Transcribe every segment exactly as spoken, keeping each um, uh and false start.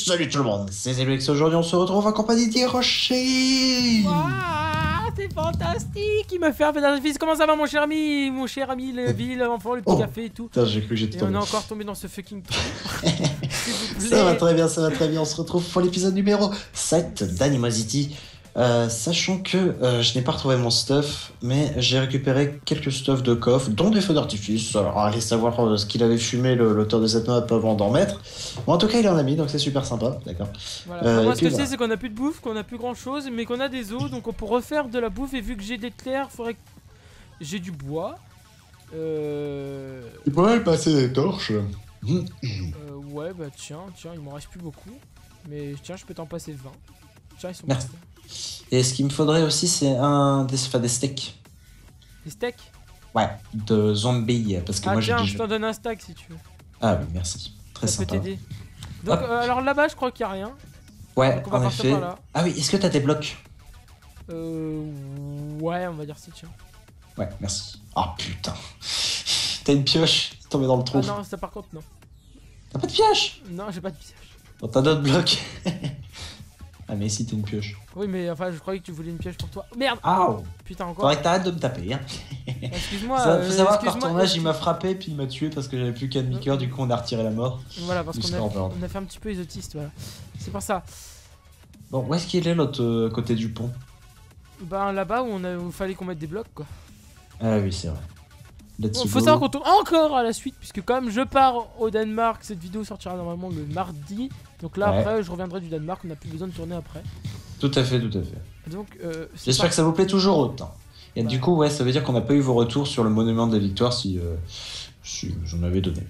salut tout le monde, c'est Zélux. Aujourd'hui on se retrouve en compagnie d'Hiroshi. Waouh, c'est fantastique. Il me fait un peu d'artifice. Comment ça va mon cher ami? Mon cher ami, le ville, l'enfant, le petit Oh, café et tout. Putain, j'ai cru que j'étais Et on tombé. est encore tombé dans ce fucking trou. S'il vous plaît. Ça va très bien, ça va très bien. On se retrouve pour l'épisode numéro sept d'Animosity. Euh, sachant que euh, je n'ai pas retrouvé mon stuff, mais j'ai récupéré quelques stuffs de coffre, dont des feux d'artifice. Alors allez savoir euh, ce qu'il avait fumé l'auteur de cette map avant d'en mettre. Bon, en tout cas il en a mis, donc c'est super sympa, d'accord. Voilà. Euh, Moi, et ce puis, que c'est, voilà. c'est qu'on a plus de bouffe, qu'on a plus grand chose, mais qu'on a des os, donc on peut refaire de la bouffe. Et vu que j'ai des terres, faudrait que j'ai du bois. Euh... Il pourrait passer des torches. euh... Ouais, bah tiens, tiens, il m'en reste plus beaucoup. Mais tiens, je peux t'en passer vingt. Tiens, ils sont Merci. partis. Et ce qu'il me faudrait aussi, c'est un des, enfin, des steaks. Des steaks? Ouais, de zombies, parce que Ah moi j'ai tiens, déjà... je t'en donne un stack si tu veux. Ah oui, merci. Très Ça peut sympa. t'aider. Donc, Hop. euh, alors là-bas, je crois qu'il n'y a rien. Ouais, Donc on va en partir effet. par là. Ah oui, est-ce que t'as des blocs? Euh. Ouais, on va dire si, tiens. Ouais, merci. Oh putain. T'as une pioche tombée dans le trou. Ah non, ça par contre, non. T'as pas de pioche? Non, j'ai pas de pioche. Bon, t'as d'autres blocs. Ah mais si, t'as une pioche. Oui, mais enfin, je croyais que tu voulais une pioche pour toi. Merde! Aouh. Putain, encore. Faudrait que t'arrêtes de me taper, hein. Excuse-moi. Ça, euh, faut savoir que par excuse-moi, tournage, il excuse- m'a frappé puis il m'a tué parce que j'avais plus qu'un demi-cœur, du coup on a retiré la mort. Voilà, parce qu'on Histoire a, d'ordre. on a fait un petit peu les autistes, voilà. C'est pour ça. Bon, où est-ce qu'il est l'autre euh, côté du pont? Ben là-bas où on a, où il fallait qu'on mette des blocs, quoi. Ah oui, c'est vrai. Let's Bon, go. faut savoir qu'on tourne encore à la suite, puisque comme je pars au Danemark, cette vidéo sortira normalement le mardi. Donc là, Ouais. après, je reviendrai du Danemark, on n'a plus besoin de tourner après. Tout à fait, tout à fait. Donc, euh, c'est J'espère pas- que ça vous plaît toujours autant. Et Bah. du coup, ouais, ça veut dire qu'on n'a pas eu vos retours sur le monument de la victoire si, euh, si j'en avais donné.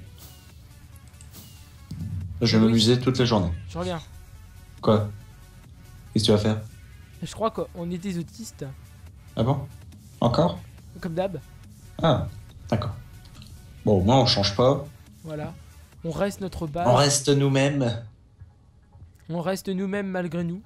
Je vais Oui. m'amuser toute la journée. Je reviens. Quoi? Qu'est-ce que tu vas faire? Je crois qu'on est des autistes, Ah bon? Encore? comme d'hab. Ah, d'accord. Bon, au moins on change pas. Voilà. On reste notre base. On reste nous-mêmes. On reste nous-mêmes malgré nous.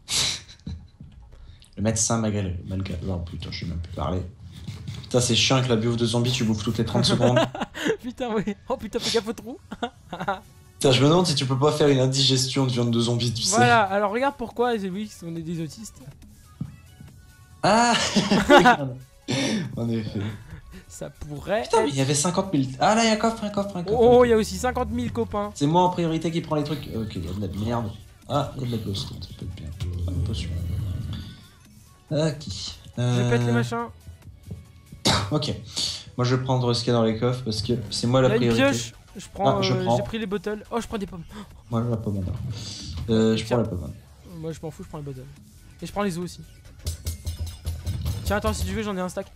Le médecin malgré le... Malgré... Oh putain, je sais même plus parler. Putain, c'est chiant avec la bouffe de zombie, tu bouffes toutes les trente secondes. Putain, oui. Oh putain, fais gaffe au trou. Putain, je me demande si tu peux pas faire une indigestion de viande de zombie, tu sais. Voilà, alors regarde pourquoi, oui, on est des autistes. Ah. En effet. Ça pourrait Putain, mais être... il y avait cinquante mille. Ah là, il y a un coffre, un coffre, un coffre. Oh, il y a aussi cinquante mille copains. C'est moi en priorité qui prend les trucs. Ok, il y a de la merde. Ah, il y a de la ghost, ça peut être bien. Ah, une potion. Ok. Je Euh, pète les machins. Ok. Moi je vais prendre ce qu'il y a dans les coffres parce que c'est moi la Il y a une priorité. pioche. Je prends, Ah, je euh, prends. j'ai pris les bottles. Oh, je prends des pommes. Moi la pommade. Euh, je Tiens. prends la pommade. Moi, je m'en fous, je prends les bottles. Et je prends les os aussi. Tiens, attends, si tu veux, j'en ai un stack.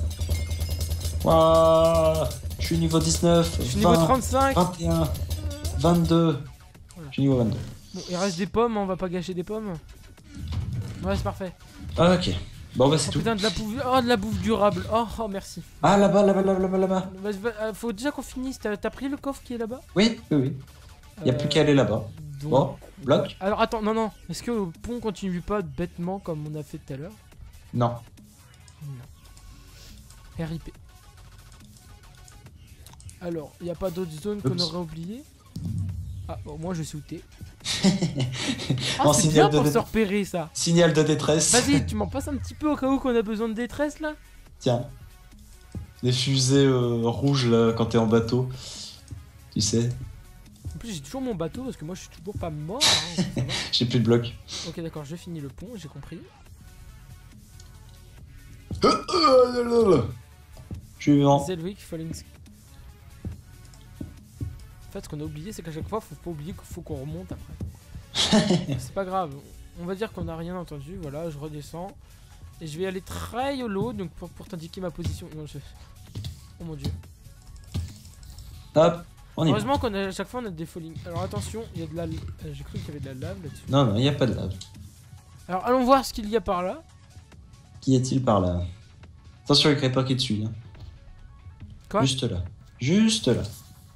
Waouh. Je suis niveau dix-neuf. Je suis niveau vingt, trente-cinq. vingt et un. vingt-deux. Voilà. Je suis niveau vingt-deux. Bon, il reste des pommes, on va pas gâcher des pommes. Ouais, c'est parfait. Ah, ok. Bon bah c'est Oh tout. putain, de la bouffe, oh, de la bouffe durable. Oh, oh merci. Ah là-bas, là-bas, là-bas, là-bas, là-bas. Vas-y, va- euh, faut déjà qu'on finisse. T'as t'as pris le coffre qui est là-bas? Oui, oui, oui. Il y a Euh, plus qu'à aller là-bas. donc- Bon, bloc. Alors attends, non, non. Est-ce que le pont continue pas bêtement comme on a fait tout à l'heure? Non. Non. R I P. Alors, il n'y a pas d'autres zones qu'on Oups. aurait oubliées? Ah, bon, moi je sais où t'es. En Ah, c'est signal bien de pour dé- se repérer ça. Signal de détresse. Vas-y, tu m'en passes un petit peu au cas où qu'on a besoin de détresse là? Tiens. Les fusées euh, rouges là quand t'es en bateau. Tu sais. En plus, j'ai toujours mon bateau parce que moi je suis toujours pas mort. hein, ça va. J'ai plus de blocs. Ok, d'accord, je finis le pont, j'ai compris. Suivant. Zelwick, Falling. En fait, ce qu'on a oublié, c'est qu'à chaque fois, faut pas oublier qu'il faut qu'on remonte après. C'est pas grave. On va dire qu'on a rien entendu. Voilà, je redescends. Et je vais aller très YOLO, donc pour, pour t'indiquer ma position. Non, je... Oh mon dieu. Hop, on y va. Heureusement qu'à chaque fois, on a des falling. Alors attention, il y a de la... euh, J'ai cru qu'il y avait de la lave là-dessus. Non, non, il n'y a pas de lave. Alors allons voir ce qu'il y a par là. Qu'y a-t-il par là? Attention avec les creeper qui te suit. Hein. Quoi? Juste là. Juste là.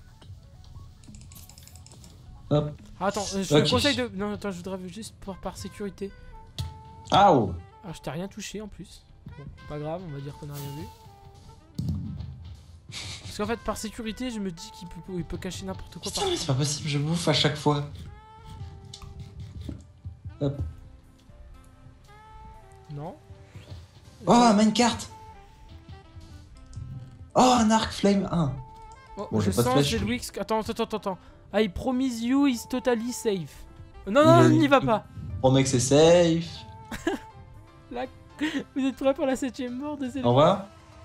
Hop. Ah, attends, euh, je Ok. te conseille de... Non, attends, je voudrais juste par, par sécurité. Ah oh. Alors, je t'ai rien touché en plus. Bon, pas grave, on va dire qu'on a rien vu. Parce qu'en fait, par sécurité, je me dis qu'il peut, il peut cacher n'importe quoi. Putain, Par... mais c'est pas possible, je bouffe à chaque fois. Hop. Non. Oh, un minecart. Oh, un arc flame un. Oh, Bon, je j'ai pas de sens flèche. chez Louis. Attends, attends, attends, attends. I promise you is totally safe. Non, non, Il- n'y va pas. Oh mec, c'est safe. Vous êtes prêts pour la septième mort de cette Au revoir.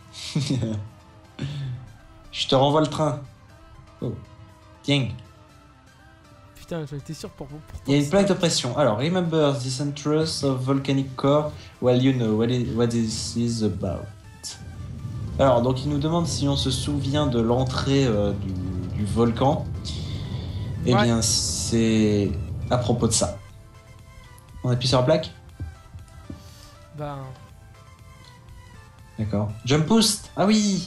Je te renvoie le train. Oh. Tiens. Putain, j'étais sûr pour vous. Il y a une plaque de pression. Alors, remember this entrance of volcanic core while you know what, it, what this is about. Alors, donc il nous demande si on se souvient de l'entrée euh, du, du volcan. Eh Ouais. bien, c'est à propos de ça. On appuie sur la plaque. Bah, D'accord. Jump boost. Ah oui.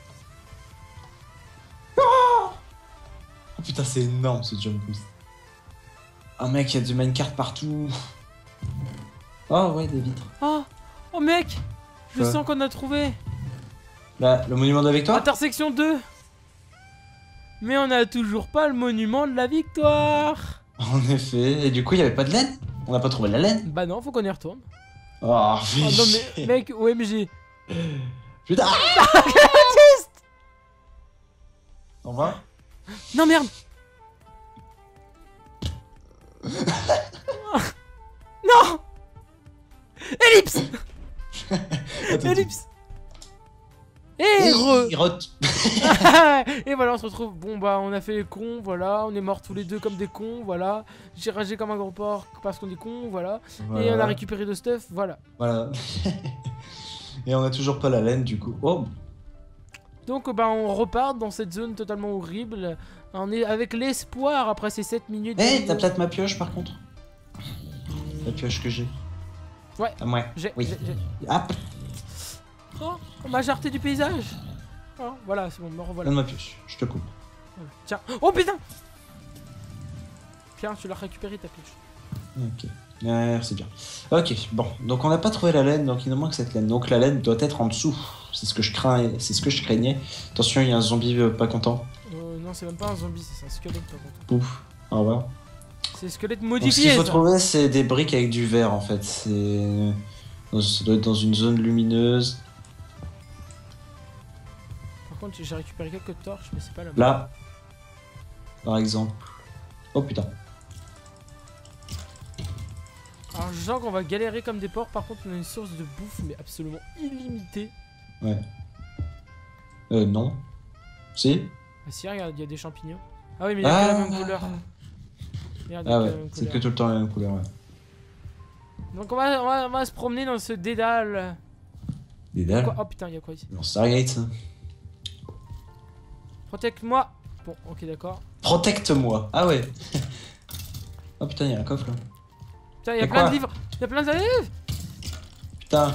Oh, oh putain, c'est énorme ce jump boost. Ah mec, il y a du minecart partout. Oh ouais, des vitres. oh, oh mec, je Quoi sens qu'on a trouvé. Là, le monument de la victoire. Intersection deux. Mais on a toujours pas le monument de la victoire. En effet. Et du coup, il y avait pas de laine. On n'a pas trouvé la laine. Bah non, faut qu'on y retourne. Oh, Oh fais non chier. mais mec, O M G. Putain. Au revoir. Non merde. Non. Ellipse. Attends, Ellipse. Et Et re. il rote. Et voilà, on se retrouve. Bon bah on a fait les cons, voilà, on est morts tous les deux comme des cons, voilà. J'ai ragé comme un gros porc parce qu'on est cons, voilà. Voilà. Et on a récupéré de stuff, voilà. Voilà. Et on a toujours pas la laine du coup. Oh. Donc bah on repart dans cette zone totalement horrible. On est avec l'espoir après ces sept minutes. Eh, de- t'as peut-être ma pioche par contre. La pioche que j'ai. Ouais. Ah ouais. J'ai, Oui. j'ai- j'ai- Ah, Oh, on m'a jarté du paysage. Oh, voilà, c'est bon, me revoilà. donne ma pioche. Je te coupe. Voilà. Tiens. Oh putain. Tiens, tu l'as récupéré ta pioche. Ok. Ouais, c'est bien. Ok, bon. Donc on n'a pas trouvé la laine, donc il nous manque cette laine. Donc la laine doit être en dessous. C'est ce que je crains, c'est ce que je craignais. Attention, il y a un zombie euh, pas content. Euh, non, c'est même pas un zombie, c'est un squelette par contre. Pouf. Au revoir. C'est squelette Donc ce modifié. qu'il faut ça. trouver, c'est des briques avec du verre en fait. C'est. Ça doit être dans une zone lumineuse. Par contre, j'ai récupéré quelques torches, mais c'est pas la bonne. Là. Par exemple. Oh putain. Alors, je sens qu'on va galérer comme des porcs. Par contre, on a une source de bouffe, mais absolument illimitée. Ouais. Euh, non. Si. Ah, si, regarde, il y a des champignons. Ah oui, mais il y a que la même couleur. Merde, il y a Ah que la ouais, même c'est que couleur. tout le temps la même couleur, ouais. Donc, on va, on, va, on va se promener dans ce dédale. Des dalles. Quoi Oh putain, il y a quoi ici? Non, Stargate, ça. Protecte-moi. Bon, ok, d'accord. Protecte-moi. Ah ouais. Oh putain, il y a un coffre là. Putain, il y a Et plein quoi de livres. Il y a plein de livres. Putain.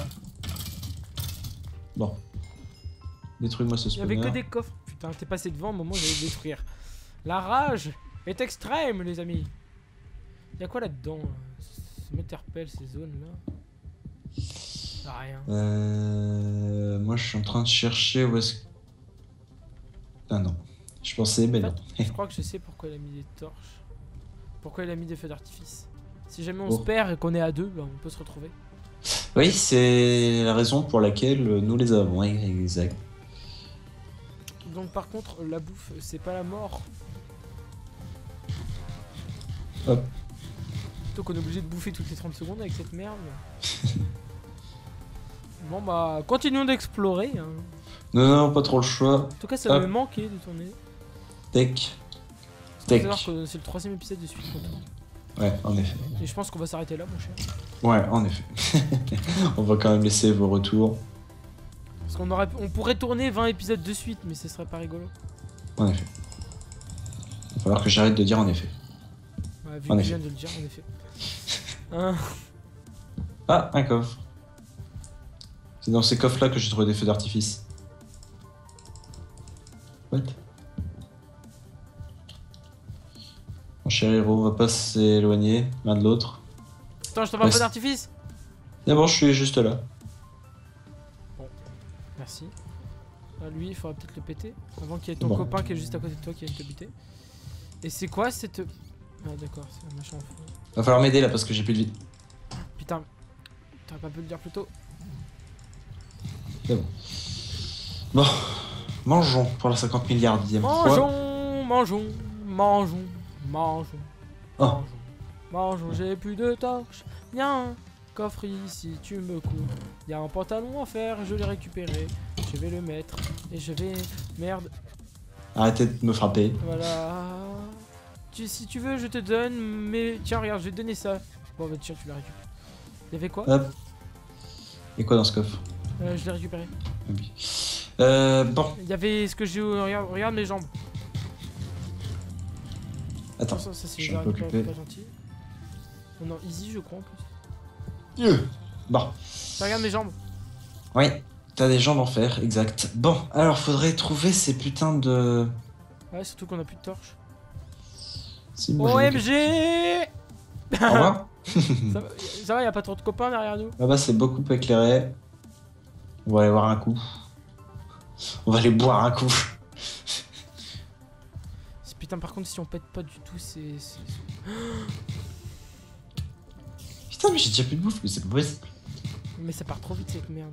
Bon. Détruis-moi ce Il y avait que spawner. des coffres. Putain, t'es passé devant au moment où j'allais le détruire. La rage est extrême, les amis. Il y a quoi là-dedans? Ça m'interpelle ces zones là. Y'a rien. Euh... Moi, je suis en train de chercher où est-ce... Ah non. Je pensais, mais non. Je crois que je sais pourquoi il a mis des torches. Pourquoi il a mis des feux d'artifice. Si jamais on Oh. se perd et qu'on est à deux, bah, on peut se retrouver. Oui, c'est la raison pour laquelle nous les avons. Exact. Donc par contre, la bouffe, c'est pas la mort. Hop. Plutôt qu'on est obligé de bouffer toutes les trente secondes avec cette merde. Bon bah, continuons d'explorer. Hein. Non, non, pas trop le choix. En tout cas, ça Hop. me manquait de tourner. Tech. Faut Tech. savoir que c'est le troisième épisode de suite qu'on tourne. Ouais, en effet. Et je pense qu'on va s'arrêter là, mon cher. Ouais, en effet. On va quand même laisser vos retours. Parce qu'on aurait, on pourrait tourner vingt épisodes de suite, mais ce serait pas rigolo. En effet. Il va falloir que j'arrête de dire en effet. Ouais, vu En que effet. je viens de le dire, en effet. Hein. Ah, un coffre. C'est dans ces coffres-là que j'ai trouvé des feux d'artifice. What? Mon cher héros, on va pas s'éloigner l'un de l'autre. Attends, je t'envoie un Ouais, feu c'est- d'artifice. D'abord, je suis juste là. Merci. Ah, lui, il faudra peut-être le péter. Avant qu'il y ait ton Bon. copain qui est juste à côté de toi qui vienne te buter. Et c'est quoi cette. Ah, d'accord, c'est un machin en feu. Va falloir m'aider là parce que j'ai plus de vie. T'aurais pas pu le dire plus tôt. C'est bon. Bon, mangeons pour la cinquante milliardième fois. Mangeons, mangeons, mangeons, mangeons, Oh. mangeons, mangeons, j'ai plus de torches. Viens, coffre ici, tu me cours. Il y a un pantalon à faire, je l'ai récupéré. Je vais le mettre et je vais... Merde, Arrêtez de me frapper. voilà. Tu, si tu veux, je te donne, mais... Tiens, regarde, je vais te donner ça. Bon, bah tiens, tu l'as récupéré. Il y avait quoi? Hop. Et quoi dans ce coffre? euh, Je l'ai récupéré. Ah oui. Euh, bon, Il y avait ce que j'ai... Regarde, regarde mes jambes. attends. Ça, ça c'est je suis un pas, peu pas, occupé. pas gentil. Oh non, easy, je crois, en plus. Euh, Bon, Ça, regarde mes jambes. oui, t'as des jambes en fer, exact. Bon, alors faudrait trouver ces putains de... Ouais, surtout qu'on a plus de torches. Si, moi, j'en ai O M G quelques- Au revoir. Ça va, ça va, y a pas trop de copains derrière nous? Là-bas, c'est beaucoup éclairé. On va aller voir un coup. On va aller boire un coup. Putain, par contre, si on pète pas du tout, c'est... c'est- Putain, mais j'ai déjà plus de bouffe, mais c'est pas possible. Mais ça part trop vite, cette merde.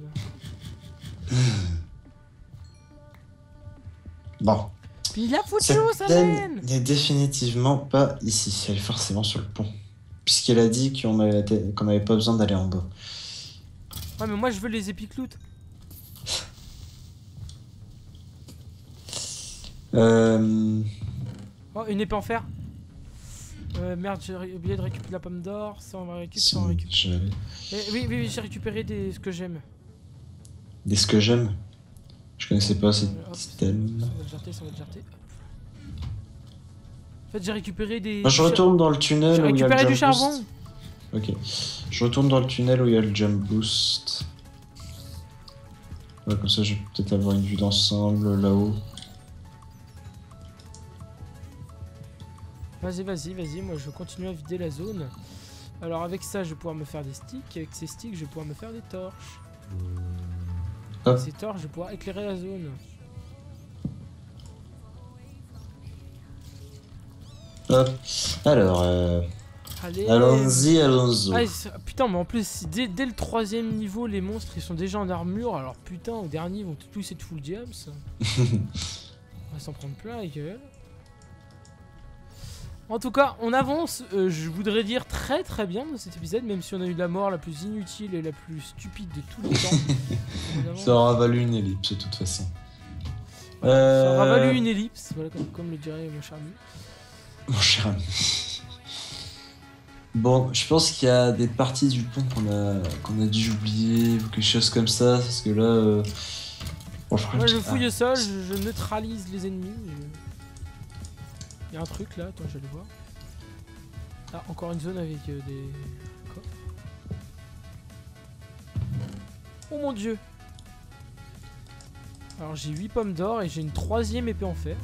Bon. Puis il a foutu Cette où, sa dame laine? n'est définitivement pas ici. Elle est forcément sur le pont. Puisqu'elle a dit qu'on avait été- qu'on n'avait pas besoin d'aller en bas. Ouais, mais moi, je veux les épic loot. Euh... Oh, une épée en fer. Euh, merde, j'ai ré- oublié de récupérer la pomme d'or. Ça, on va récupérer. Ça, on va si, récupérer. je- Eh, oui, oui, oui, j'ai récupéré des... ce que j'aime. Des ce que j'aime. Je connaissais pas ce Euh, hop, système. Ça va le jarter, ça va le jarter. Hop. En fait, j'ai récupéré des... Moi, je retourne dans le tunnel J'ai où il y a le récupéré jump du charbon. boost. Ok. Je retourne dans le tunnel où il y a le jump boost. Ouais, comme ça, je vais peut-être avoir une vue d'ensemble là-haut. Vas-y, vas-y, vas-y, moi je continue à vider la zone. Alors avec ça, je vais pouvoir me faire des sticks. Avec ces sticks, je vais pouvoir me faire des torches. Hop. Avec ces torches, je vais pouvoir éclairer la zone. Hop. Alors, euh... Allez. allons-y, allons-y. Ah, c'est- putain, mais en plus, si dès, dès le troisième niveau, les monstres ils sont déjà en armure. Alors putain, au dernier, ils vont tous être full diams. On va s'en prendre plein la gueule. En tout cas, on avance, euh, je voudrais dire très très bien dans cet épisode, même si on a eu la mort la plus inutile et la plus stupide de tous les temps. On avance. Ça aura valu une ellipse, de toute façon. Ça Euh... aura valu une ellipse, voilà, comme, comme le dirait mon cher ami. Mon cher ami. Bon, je pense qu'il y a des parties du pont qu'on a, qu'on a dû oublier ou quelque chose comme ça, parce que là... Euh... Bon, je crois Moi que- je fouille Ah. au sol, je, je neutralise les ennemis. Il y a un truc là, attends, je vais aller voir. Ah, encore une zone avec euh, des coffres. Oh mon dieu! Alors j'ai huit pommes d'or et j'ai une troisième épée en fer.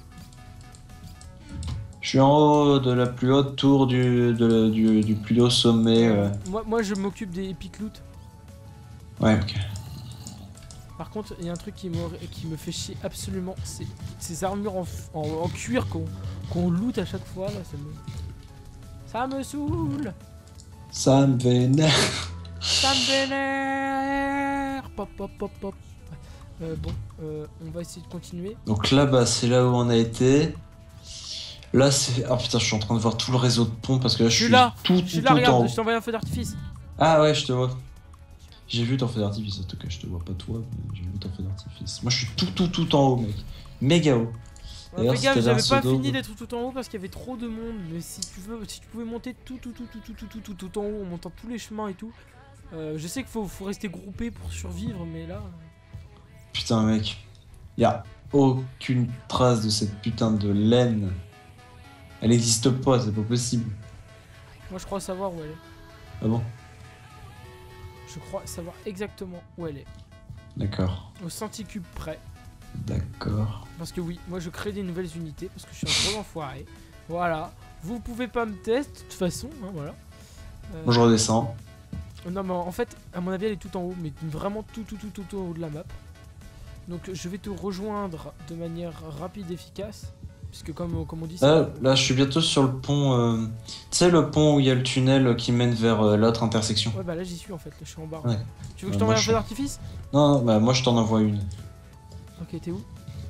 Je suis en haut de la plus haute tour du, de- du, du plus haut sommet. euh. Moi, moi je m'occupe des epic loot. Ouais, ok. Par contre, il y a un truc qui, qui me fait chier absolument, c'est ces armures en, en, en cuir qu'on qu'on loot à chaque fois là, ça me... Ça me saoule. Ça me vénère. Ça me vénère. Pop pop pop pop. Euh, bon, euh, on va essayer de continuer. Donc là-bas, c'est là où on a été. Là, c'est... Ah putain, je suis en train de voir tout le réseau de ponts parce que là, je Je suis suis là. tout, Je tout, suis tout là, en regarde, haut. je t'ai envoyé un feu d'artifice. Ah ouais, je te vois. J'ai vu ton feu d'artifice, en tout cas, je te vois pas toi, mais j'ai vu ton feu d'artifice. Moi, je suis tout, tout, tout en haut, mec. Méga haut. Euh, D'ailleurs, fais gaffe, c'était j'avais d'un pas pseudo. fini d'être tout en haut parce qu'il y avait trop de monde. Mais si tu veux, si tu pouvais monter tout, tout, tout, tout, tout, tout, tout, tout, tout en haut, en montant tous les chemins et tout. Euh, je sais qu'il faut, faut rester groupé pour survivre, mais là. Putain, mec. Y'a aucune trace de cette putain de laine. Elle existe pas, c'est pas possible. Moi, je crois savoir où elle est. Ah bon? Je crois savoir exactement où elle est. D'accord. Au centicube près. D'accord. Parce que oui, moi je crée des nouvelles unités parce que je suis un gros enfoiré. Voilà. Vous pouvez pas me tester de toute façon, hein, voilà. Euh, Moi, je redescends. Non mais en fait, à mon avis elle est tout en haut, mais vraiment tout tout tout tout en haut de la map. Donc je vais te rejoindre de manière rapide et efficace. Puisque comme, comme on dit, Là, là, je suis bientôt sur le pont. Euh... Tu sais, le pont où il y a le tunnel qui mène vers euh, l'autre intersection. Ouais, bah là j'y suis en fait, là je suis en bas. Ouais. Tu veux que Euh, je t'envoie moi, un je- feu d'artifice? Non, non, bah moi je t'en envoie une. Ok, t'es où?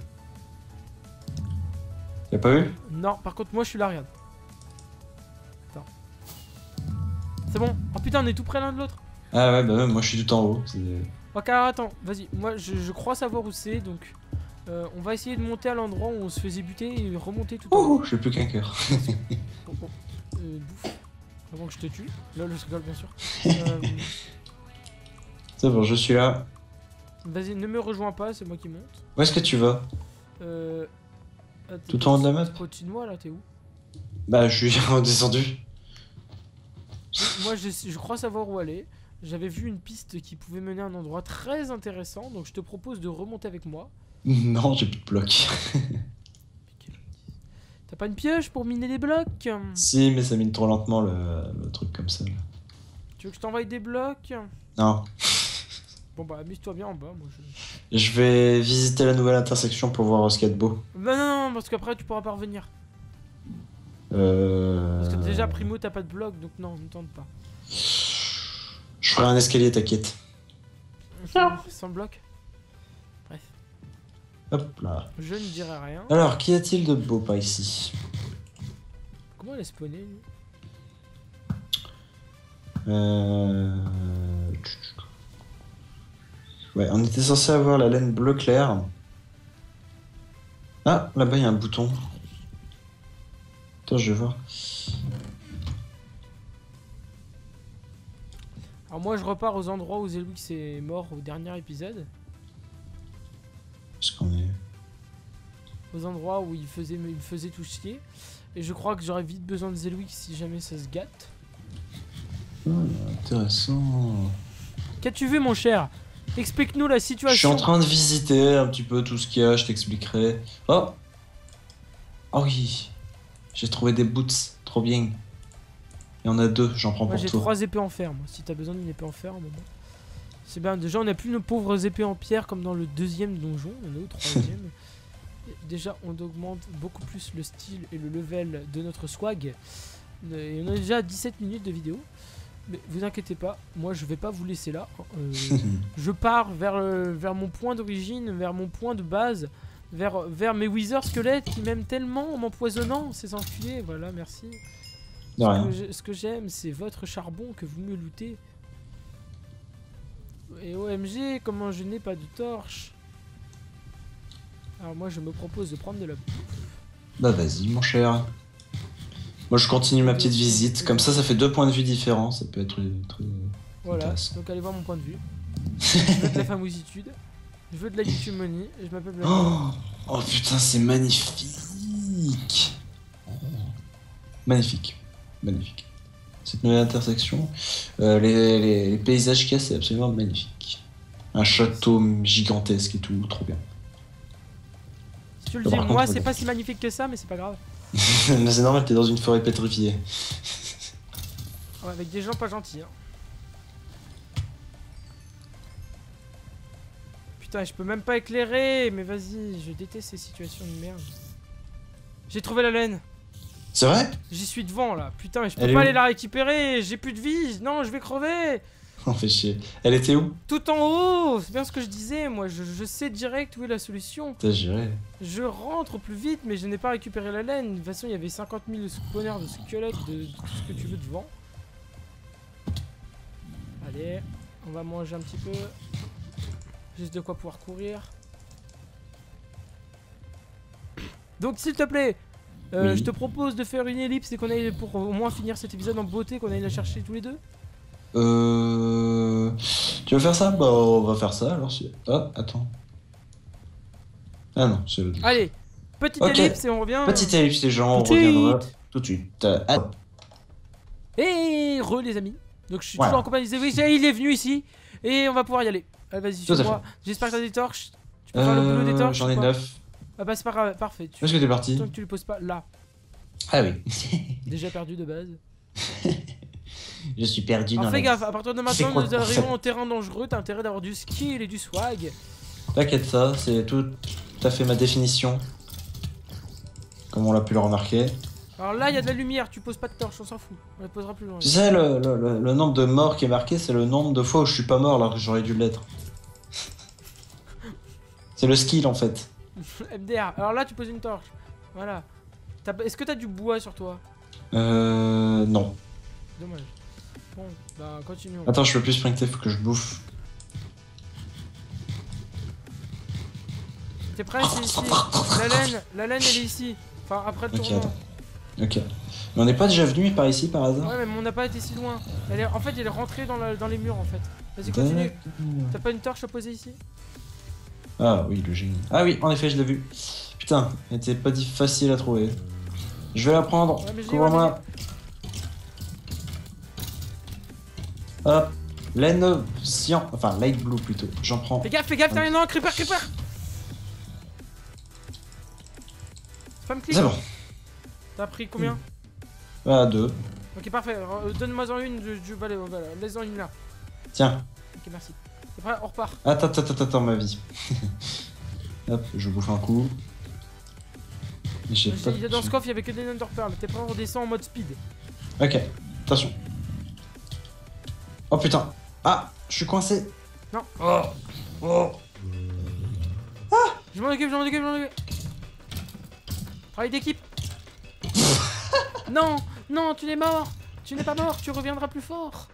T'as pas vu? Non, par contre, moi je suis là, regarde. Attends. C'est bon. Oh putain, on est tout près l'un de l'autre. Ah ouais, bah ouais, moi je suis tout en haut. c'est- Ok, alors attends, vas-y. Moi je, je crois savoir où c'est donc. euh, on va essayer de monter à l'endroit où on se faisait buter et remonter tout en haut. Ouh, j'ai plus qu'un cœur. Bon, bon. Euh, bouffe. Avant que je te tue. Là, je rigole bien sûr. Euh, C'est bon, je suis là. Vas-y, ne me rejoins pas, c'est moi qui monte. Où est-ce que tu vas? Euh. ah, t'es Tout en haut de la map? Au-dessus de moi là, t'es où? Bah, je suis redescendu. Moi je, je crois savoir où aller. J'avais vu une piste qui pouvait mener à un endroit très intéressant, donc je te propose de remonter avec moi. Non, j'ai plus de blocs. T'as pas une pioche pour miner des blocs? Si, mais ça mine trop lentement le, le truc comme ça. Là. Tu veux que je t'envoie des blocs? Non. Bon bah amuse-toi bien en bas, moi je... Je vais visiter la nouvelle intersection pour voir ce qu'il y a de beau. Non non non, parce qu'après tu pourras pas revenir. Euh... Parce que déjà Primo t'as pas de blocs, donc non, ne tente pas. Je ferai un escalier, t'inquiète. Sans bloc? Bref, Hop là. je ne dirai rien. Alors, qu'y a-t-il de beau par ici? Comment elle est spawnée lui? Euh... Ouais, on était censé avoir la laine bleu clair. Ah, là-bas il y a un bouton. Attends, je vais voir. Alors moi je repars aux endroits où Zelwix est mort au dernier épisode. Est-ce qu'on est... Aux endroits où il faisait, il me faisait tout chier. Et je crois que j'aurais vite besoin de Zelwix si jamais ça se gâte. Hmm, intéressant. Qu'as-tu vu mon cher? Explique-nous la Je suis situation. en train de visiter un petit peu tout ce qu'il y a, je t'expliquerai. Oh! Oh oui! J'ai trouvé des boots, trop bien. Il y en a deux, j'en prends Moi pour j'ai toi. trois épées en fer, moi. Si t'as besoin d'une épée en fer, un moment. C'est bien, déjà on a plus nos pauvres épées en pierre comme dans le deuxième donjon, on est au troisième. Déjà on augmente beaucoup plus le style et le level de notre swag. Et on a déjà dix-sept minutes de vidéo. Mais vous inquiétez pas, moi je vais pas vous laisser là. Euh, je pars vers, euh, vers mon point d'origine, vers mon point de base, vers, vers mes wither squelettes qui m'aiment tellement en m'empoisonnant, ces enculés. Voilà, merci. De Ce rien. que j'ai- Ce que j'aime, c'est votre charbon que vous me lootez. Et O M G, comment je n'ai pas de torche? Alors moi je me propose de prendre de la... Bah vas-y mon cher. Moi je continue ma petite visite, comme ça ça fait deux points de vue différents, ça peut être très... Voilà, Intéressant. donc allez voir mon point de vue. Je veux de la famousitude. Je veux de la litumony. Et je m'appelle Black. Oh, oh putain c'est magnifique. Magnifique, magnifique. Cette nouvelle intersection, euh, les, les- les paysages qu'il y a c'est absolument magnifique. Un château gigantesque et tout, trop bien. Si tu le Par dis, contre, moi faut c'est le- pas si magnifique que ça, mais c'est pas grave. Mais c'est normal, t'es dans une forêt pétrifiée. Ouais, avec des gens pas gentils. Hein. Putain, je peux même pas éclairer, mais vas-y, je déteste ces situations de merde. J'ai trouvé la laine. C'est vrai? J'y suis devant là. Putain, je peux Elle est pas où aller la récupérer. J'ai plus de vie. Non, je vais crever. On fait chier. Elle était où? Tout en haut. C'est bien ce que je disais. Moi, je, je sais direct où est la solution. T'as géré. Je rentre au plus vite, mais je n'ai pas récupéré la laine. De toute façon, il y avait cinquante mille spawners de squelettes, de, de tout ce que tu veux devant. Allez, on va manger un petit peu. Juste de quoi pouvoir courir. Donc, s'il te plaît, euh, Oui. je te propose de faire une ellipse et qu'on aille pour au moins finir cet épisode en beauté, qu'on aille la chercher tous les deux. Euh... Tu veux faire ça? Bah on va faire ça alors. Si... Ah, attends. Ah non, c'est le... Allez, petite Ok. ellipse et on revient. Petite ellipse les gens, on Tout de reviendra suite. tout de suite. Euh, ah, Et re les amis. Donc je suis Voilà. toujours en compagnie de Zelwix, et il est venu ici et on va pouvoir y aller. Allez, vas-y, Tout à suis-moi. J'espère que t'as des torches. Tu peux faire le boulot des euh, torches J'en ou ai pas? neuf. Ah bah c'est pas grave, parfait. Tu... Où est-ce que t'es parti? Tant que tu les poses pas là. Ah oui. Déjà perdu de base. Je suis perdu Alors dans fais la... gaffe, à partir de C'est maintenant quoi nous le concept? arrivons en terrain dangereux, t'as intérêt d'avoir du skill et du swag. T'inquiète ça, c'est tout, tout à fait ma définition. comme on l'a pu le remarquer. Alors là, il y a de la lumière, tu poses pas de torche, on s'en fout. On la posera plus loin. Tu sais, le, le, le, le nombre de morts qui est marqué, c'est le nombre de fois où je suis pas mort alors que j'aurais dû l'être. C'est le skill en fait. M D R. Alors là, tu poses une torche. Voilà. Est-ce que t'as du bois sur toi? Euh... Non. Dommage. Bon, bah continuons. Attends, je peux plus sprinter, faut que je bouffe. T'es prêt? C'est ici. La laine, la laine elle est ici. Enfin, après le Ok, tournoi. attends. Ok. Mais on n'est pas déjà venu par ici par hasard? Ouais, mais on n'a pas été si loin. Elle est... En fait, elle est rentrée dans, la... dans les murs en fait. Vas-y, continue. T'as pas une torche à poser ici? Ah oui, le génie. Ah oui, en effet, je l'ai vu. Putain, elle était pas dit facile à trouver. Je vais la prendre. Ouais, mais je dis, Couvre-moi. ouais, Hop. Laine cyan. Enfin, light blue plutôt. J'en prends. Fais gaffe, fais gaffe, t'as rien, non, creeper, creeper. Spam click. C'est bon. T'as pris combien? Ah, deux. Ok, parfait. Euh, Donne-moi en une, je, je voilà, voilà. Laisse-en une là. Tiens. Ok, merci. T'es prêt? On repart. Attends, attends, attends, attends, ma vie. Hop, je bouffe un coup. J'ai pas de- Dans ce coffre, il y avait que des Nether Pearls. T'es prêt? On redescend en mode speed. Ok, attention. Oh putain. Ah, je suis coincé. Non. Oh. Oh. Je m'en occupe, je m'en occupe, je m'en occupe. Travail d'équipe. Non, non, tu n'es mort. Tu n'es pas mort, tu reviendras plus fort.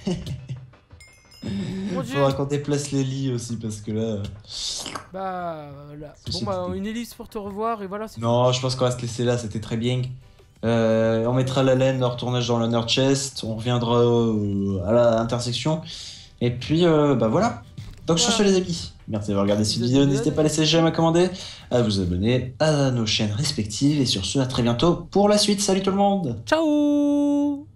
Mon dieu. Faudra qu'on déplace les lits aussi parce que là. Bah, là. Bon, C'est- bah, une ellipse pour te revoir et voilà. c'est Non, je pense qu'on va se laisser là, c'était très bien. Euh, on mettra la laine, leur tournage dans l'honneur chest, on reviendra euh, à l'intersection. Et puis, euh, bah voilà. Donc sur ce Voilà. les amis, merci d'avoir regardé cette Vous vidéo, êtes- n'hésitez pas à laisser j'aime, à commander, à vous abonner à nos chaînes respectives. Et sur ce, à très bientôt pour la suite. Salut tout le monde! Ciao.